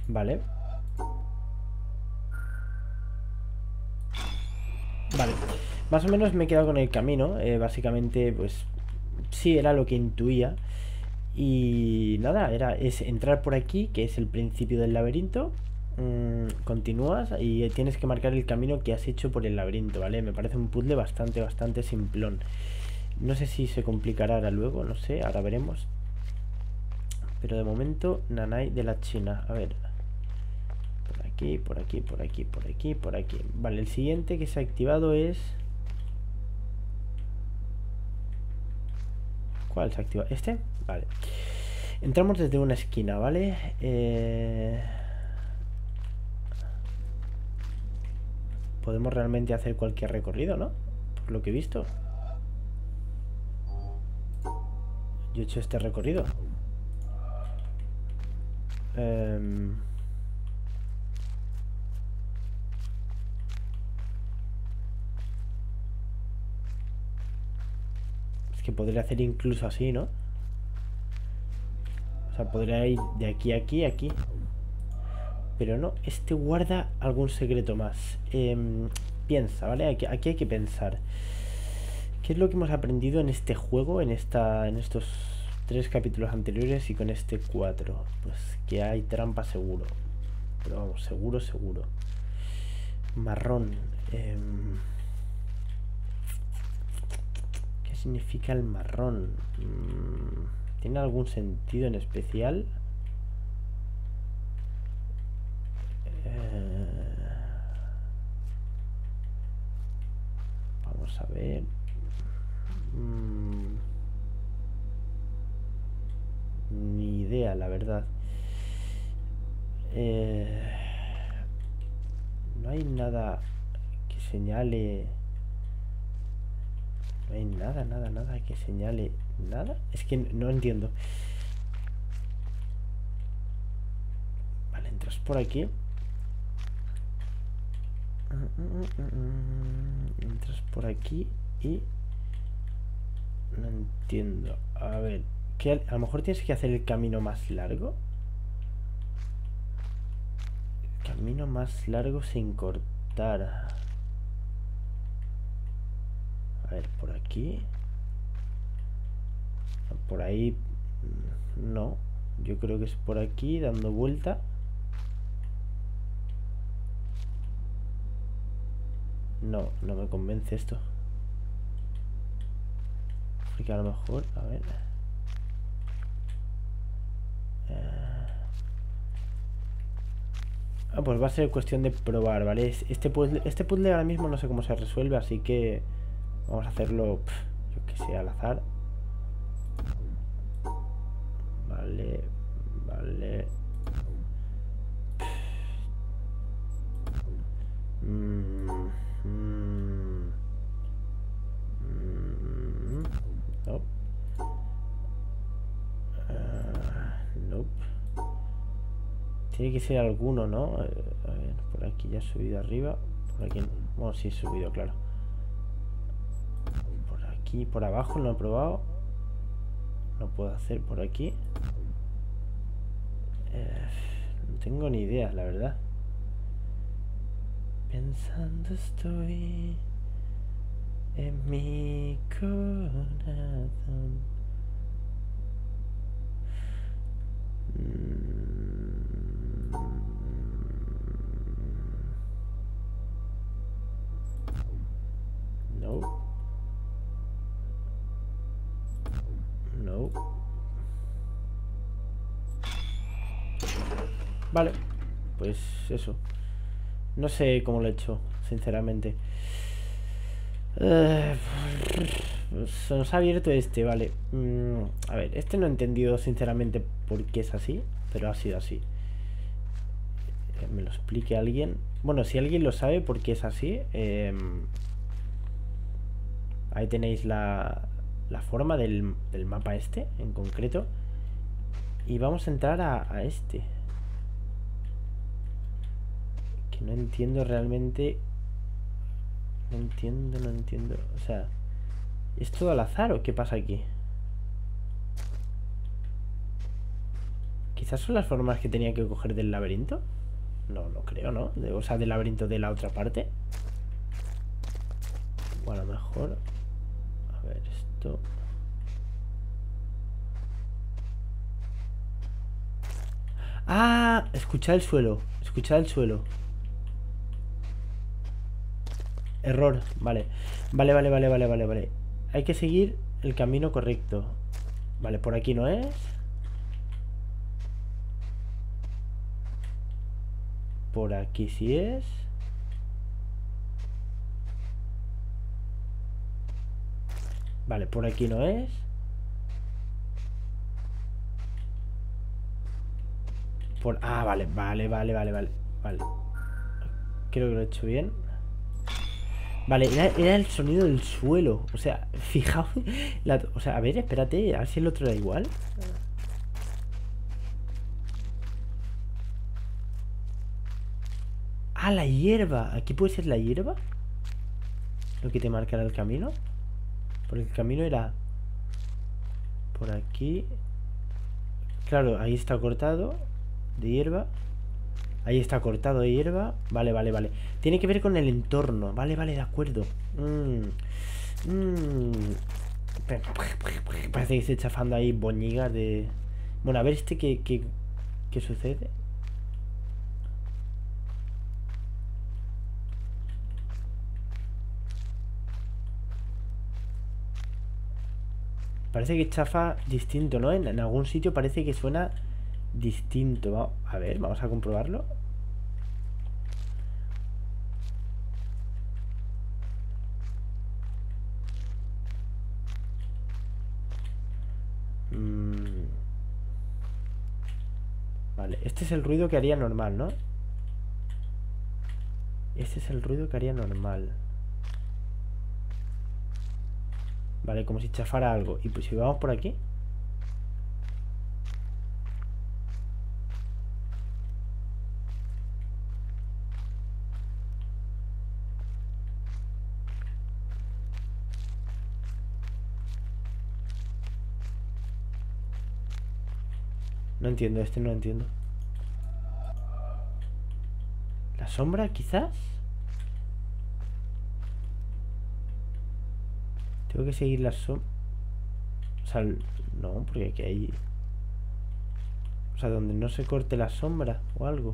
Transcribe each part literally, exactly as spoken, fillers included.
Vale. Vale. Más o menos me he quedado con el camino. Eh, básicamente, pues sí, era lo que intuía. Y nada, era es entrar por aquí, que es el principio del laberinto. Mm, continúas y tienes que marcar el camino que has hecho por el laberinto, ¿vale? Me parece un puzzle bastante, bastante simplón. No sé si se complicará ahora luego, no sé, ahora veremos. Pero de momento, Nanai de la China. A ver. Por aquí, por aquí, por aquí, por aquí, por aquí. Vale, el siguiente que se ha activado es... ¿Cuál se activa? ¿Este? Vale. Entramos desde una esquina, ¿vale? Eh... Podemos realmente hacer cualquier recorrido, ¿no? Por lo que he visto. Yo he hecho este recorrido. Eh... Es que podría hacer incluso así, ¿no? O sea, podría ir de aquí a aquí, aquí. Pero no, este guarda algún secreto más. Eh, piensa, ¿vale? Aquí, aquí hay que pensar. ¿Qué es lo que hemos aprendido en este juego, en, esta, en estos tres capítulos anteriores y con este cuatro? Pues que hay trampa seguro. Pero vamos, seguro, seguro. Marrón. Eh, ¿Qué significa el marrón? ¿Tiene algún sentido en especial? Eh, vamos a ver. Mm, ni idea, la verdad. Eh, no hay nada que señale. No hay nada, nada, nada que señale nada. Es que no entiendo. Vale, entras por aquí. Entras por aquí y... No entiendo. A ver, ¿qué? A lo mejor tienes que hacer el camino más largo. El camino más largo sin cortar. A ver, por aquí. Por ahí. No. Yo creo que es por aquí, dando vuelta. No, no me convence esto. Porque a lo mejor, a ver. Eh... Ah, pues va a ser cuestión de probar, ¿vale? Este puzzle, este puzzle ahora mismo no sé cómo se resuelve, así que vamos a hacerlo, pff, yo que sé, al azar. Vale, vale. Mm, mm, mm, nope. Uh, nope. Tiene que ser alguno, ¿no? A ver, por aquí ya he subido arriba. Por aquí no. Bueno, sí he subido, claro. Por aquí, por abajo no he probado. No puedo hacer por aquí. Eh, no tengo ni idea, la verdad. Pensando estoy en mi corazón. No. No. Vale. Pues eso. No sé cómo lo he hecho, sinceramente. Uh, se nos ha abierto este, vale. Mm, a ver, este no he entendido sinceramente por qué es así, pero ha sido así. Eh, me lo explique alguien. Bueno, si alguien lo sabe por qué es así, eh, ahí tenéis la, la forma del, del mapa este en concreto. Y vamos a entrar a, a este. Que no entiendo realmente. No entiendo, no entiendo. O sea, ¿es todo al azar o qué pasa aquí? Quizás son las formas que tenía que coger del laberinto. No, no creo, ¿no? De, o sea, del laberinto de la otra parte. O a lo mejor... A ver, esto... ¡Ah! Escuchad el suelo. Escuchad el suelo. Error. Vale. Vale, vale, vale, vale, vale, vale. Hay que seguir el camino correcto. Vale, por aquí no es. Por aquí sí es. Vale, por aquí no es. Por... Ah, vale, vale, vale, vale, vale. Vale. Creo que lo he hecho bien. Vale, era, era el sonido del suelo. O sea, fijaos la... O sea, a ver, espérate. A ver si el otro era igual. Ah, la hierba. ¿Aquí puede ser la hierba? Lo que te marcará el camino. Porque el camino era... Por aquí. Claro, ahí está cortado de hierba. Ahí está cortado de hierba. Vale, vale, vale. Tiene que ver con el entorno. Vale, vale, de acuerdo. Mm. Mm. Parece que estoy chafando ahí boñigas de... Bueno, a ver este qué, qué, qué sucede. Parece que chafa distinto, ¿no? En, en algún sitio parece que suena distinto. A ver, vamos a comprobarlo. Mm. Vale, este es el ruido que haría normal, ¿no? Este es el ruido que haría normal. Vale, como si chafara algo. Y pues si vamos por aquí. No entiendo, este no entiendo. ¿La sombra quizás? Tengo que seguir la sombra. O sea, no, porque aquí hay... O sea, donde no se corte la sombra o algo.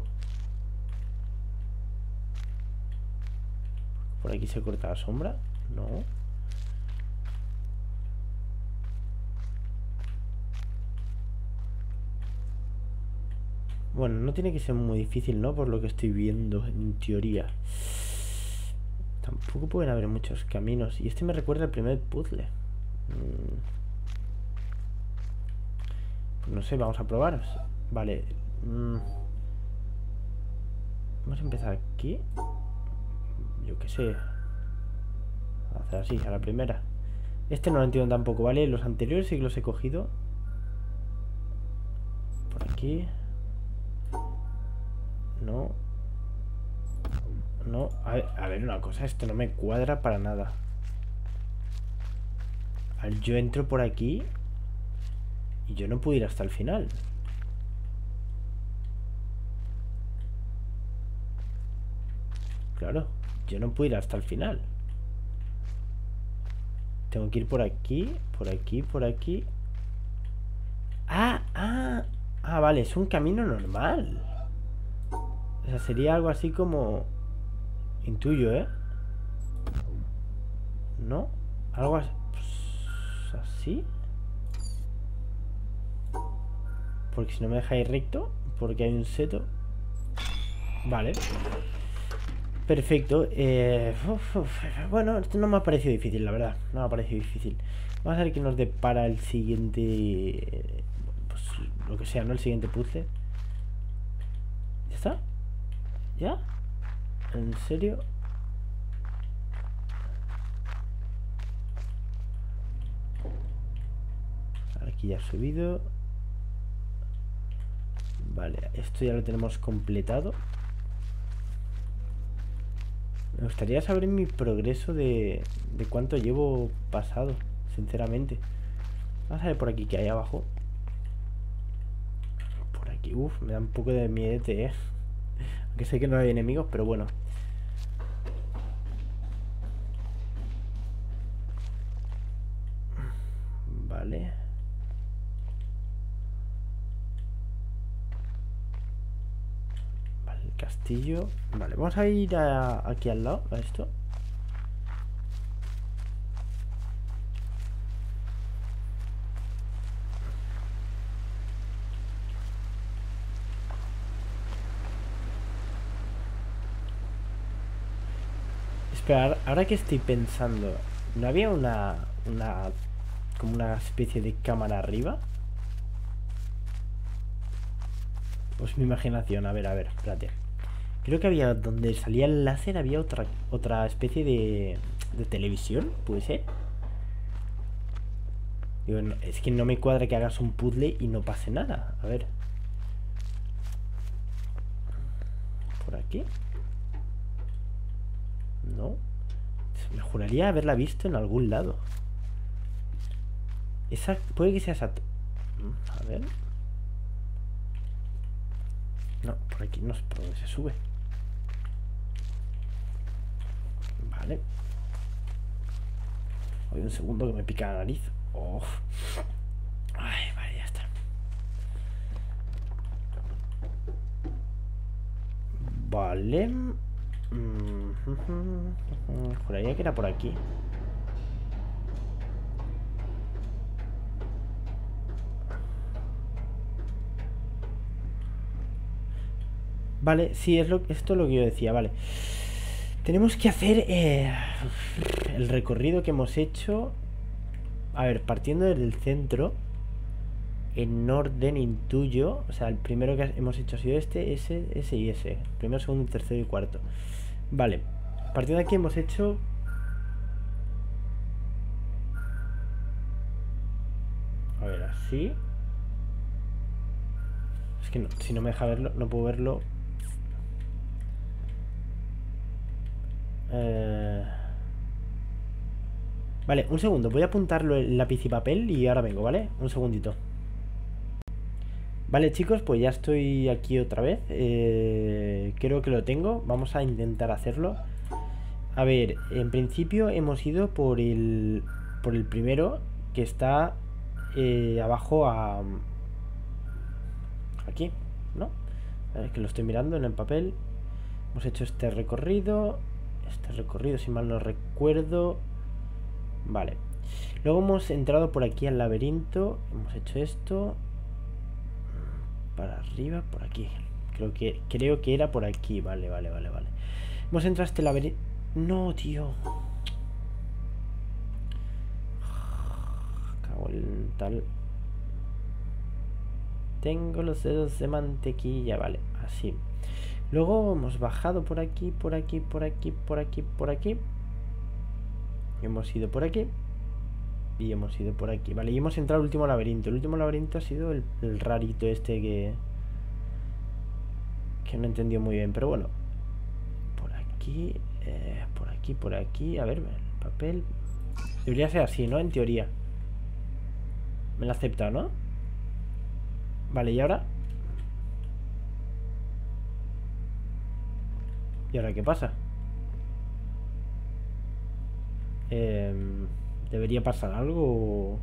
¿Por aquí se corta la sombra? No. Bueno, no tiene que ser muy difícil, ¿no? Por lo que estoy viendo, en teoría. Tampoco pueden haber muchos caminos. Y este me recuerda al primer puzzle. Mm. Pues no sé, vamos a probar. Vale. Mm. Vamos a empezar aquí. Yo qué sé. Vamos a hacer así, a la primera. Este no lo entiendo tampoco, ¿vale? Los anteriores sí que los he cogido. Por aquí. No. No. A ver, a ver una cosa. Esto no me cuadra para nada. A ver, yo entro por aquí y yo no puedo ir hasta el final. Claro, yo no puedo ir hasta el final. Tengo que ir por aquí, por aquí, por aquí. Ah, ah. Ah, vale, es un camino normal. O sea, sería algo así como... Intuyo, ¿eh? ¿No? Algo así... Pues, así. Porque si no me deja ir recto, porque hay un seto. Vale. Perfecto. Eh, uf, uf. Bueno, esto no me ha parecido difícil, la verdad. No me ha parecido difícil. Vamos a ver qué nos depara el siguiente... Pues lo que sea, ¿no? El siguiente puzzle. ¿Ya está? ¿Ya? ¿En serio? Aquí ya ha subido. Vale, esto ya lo tenemos completado. Me gustaría saber mi progreso de, de cuánto llevo pasado, sinceramente. Vamos a ver por aquí qué hay abajo. Por aquí. Uf, me da un poco de miedo, eh. Aunque sé que no hay enemigos, pero bueno. Vale. Vale, el castillo. Vale, vamos a ir a, aquí al lado, a esto. Espera, ahora que estoy pensando, ¿no había una, una, como una especie de cámara arriba? Pues mi imaginación, a ver, a ver, espérate. Creo que había, donde salía el láser, había otra, otra especie de, de televisión, ¿puede ser? Digo, no, es que no me cuadra que hagas un puzzle y no pase nada. A ver. ¿Por aquí? No. Me juraría haberla visto en algún lado. Esa, puede que sea esa. A ver. No, por aquí no es por donde se sube. Vale. Hay un segundo que me pica la nariz. Oh. Ay, vale, ya está. Vale. Mm, juraría que era por aquí. Vale, sí, es lo, esto es lo que yo decía, vale. Tenemos que hacer eh, el recorrido que hemos hecho. A ver, partiendo desde el centro, en orden intuyo. O sea, el primero que hemos hecho ha sido este, ese, ese y ese. Primero, segundo, tercero y cuarto. Vale, partiendo de aquí hemos hecho... A ver, así. Es que no, si no me deja verlo, no puedo verlo. Eh... Vale, un segundo, voy a apuntarlo en lápiz y papel y ahora vengo, ¿vale? Un segundito. Vale, chicos, pues ya estoy aquí otra vez. eh, Creo que lo tengo. Vamos a intentar hacerlo. A ver, en principio hemos ido por el por el primero, que está eh, abajo a... Aquí, ¿no? A ver, que lo estoy mirando en el papel. Hemos hecho este recorrido. Este recorrido, si mal no recuerdo. Vale. Luego hemos entrado por aquí al laberinto. Hemos hecho esto. Para arriba, por aquí. Creo que, creo que era por aquí. Vale, vale, vale, vale. Hemos entrado a este laberinto. No, tío. Cago en tal. Tengo los dedos de mantequilla. Vale, así. Luego hemos bajado por aquí, por aquí, por aquí, por aquí, por aquí. Hemos ido por aquí. Y hemos ido por aquí. Vale, y hemos entrado al último laberinto. El último laberinto ha sido el, el rarito este que... Que no he entendido muy bien, pero bueno. Por aquí, eh, por aquí, por aquí. A ver, el papel. Debería ser así, ¿no? En teoría. Me lo ha aceptado, ¿no? Vale, ¿y ahora? ¿Y ahora qué pasa? Eh, ¿Debería pasar algo?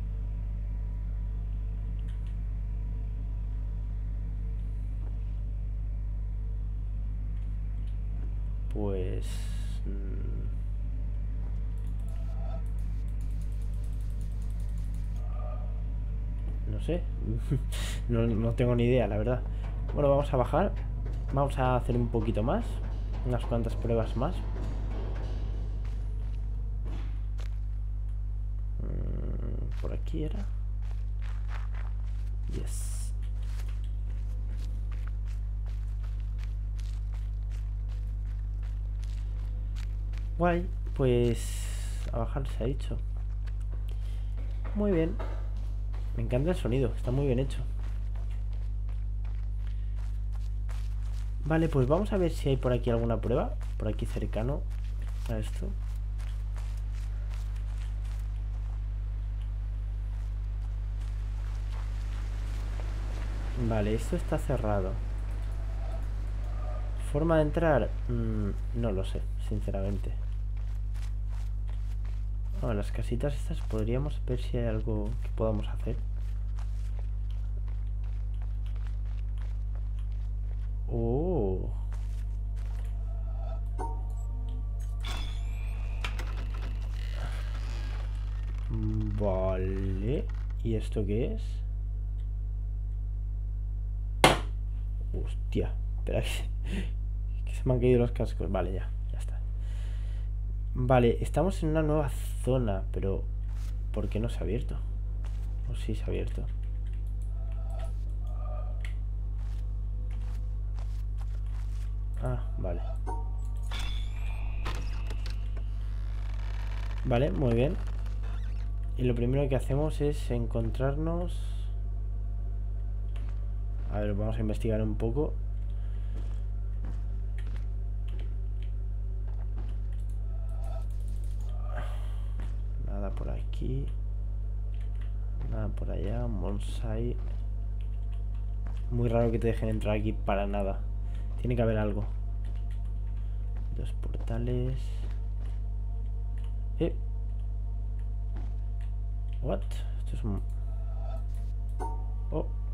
Pues... No sé. no, no tengo ni idea, la verdad. Bueno, vamos a bajar. Vamos a hacer un poquito más. Unas cuantas pruebas más. Por aquí era. Yes. Guay. Pues a bajar se ha dicho. Muy bien. Me encanta el sonido. Está muy bien hecho. Vale, pues vamos a ver si hay por aquí alguna prueba. Por aquí cercano a esto. Vale, esto está cerrado. ¿Forma de entrar? Mm, no lo sé, sinceramente. Ah, las casitas estas podríamos ver si hay algo que podamos hacer. Oh. Vale. ¿Y esto qué es? Hostia. Espera que, que se me han caído los cascos. Vale, ya. Ya está. Vale, estamos en una nueva zona, pero ¿por qué no se ha abierto? ¿O sí se ha abierto? Ah, vale. Vale, muy bien. Y lo primero que hacemos es encontrarnos... A ver, vamos a investigar un poco. Nada por aquí. Nada por allá. Un bonsai. Muy raro que te dejen entrar aquí para nada. Tiene que haber algo. Dos portales. Eh. What? Esto es un... Oh.